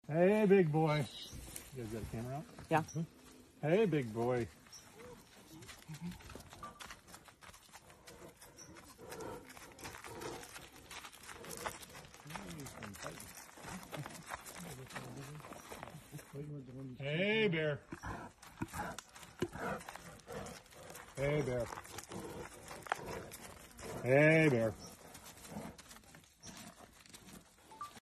Hey, big boy. You guys got a camera out? Yeah. Hey, big boy. Hey, bear. Hey, bear. Hey, bear.